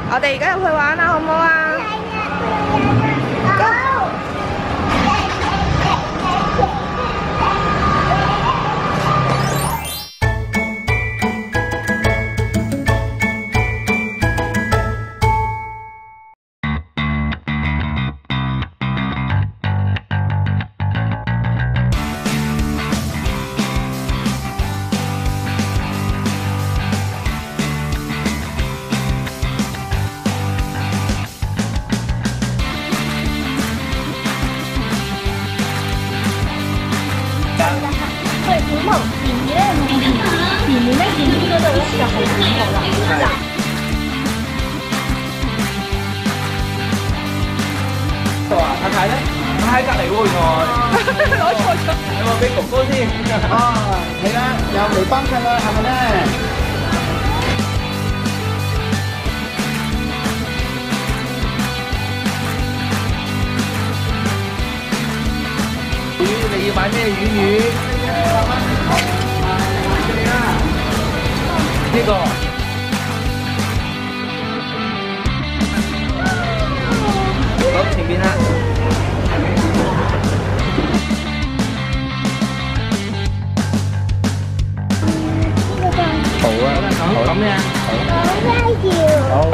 我哋而家入去玩啦，好唔好啊？ 太太咧，喺隔離喎原來。攞錯咗。有冇俾哥哥先？哦，係啦，有嚟幫襯啦，係咪咧？魚，你要買咩魚？呢個。好，前邊啦。好啊，好咩啊？好。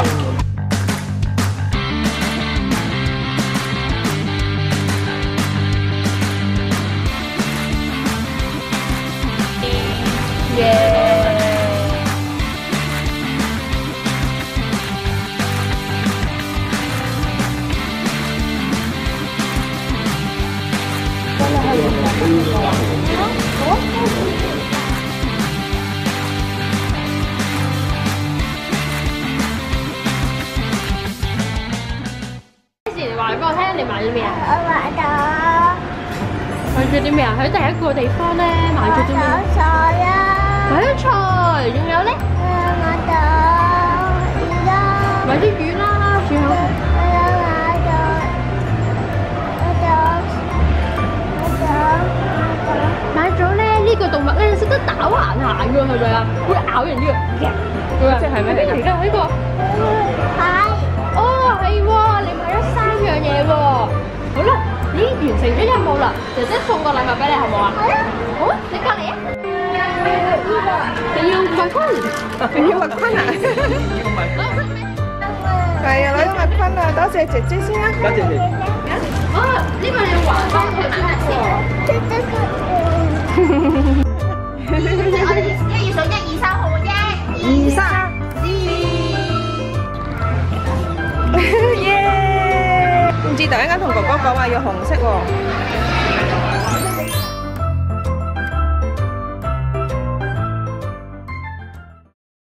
話俾我聽，你買咗咩啊？ 我買咗。 買咗啲咩啊？喺第一個地方咧買咗啲咩？ 菜啊！ 買咗菜，仲有咧？ 買咗魚啦。 買啲魚啦，仲有。買咗咧呢個動物咧識得打橫行㗎，係咪啊？會咬人呢個，即係咩嚟㗎？而家呢個係。 哦，係喎，你買咗3樣嘢喎。好啦，咦，完成咗任務啦，姐姐送個禮物俾你，好唔好啊？ 係啊。 好，你過嚟啊！你要麥昆， 你要麥昆啊？ 要麥昆。 係啊，攞咗麥昆啊，多謝姐姐先啊！ 多謝你。 哦，呢個你要還翻佢先得喎。 我哋1月數1、2、3號啫。 2、3，耶！唔知突然間同哥哥講話要紅色喎。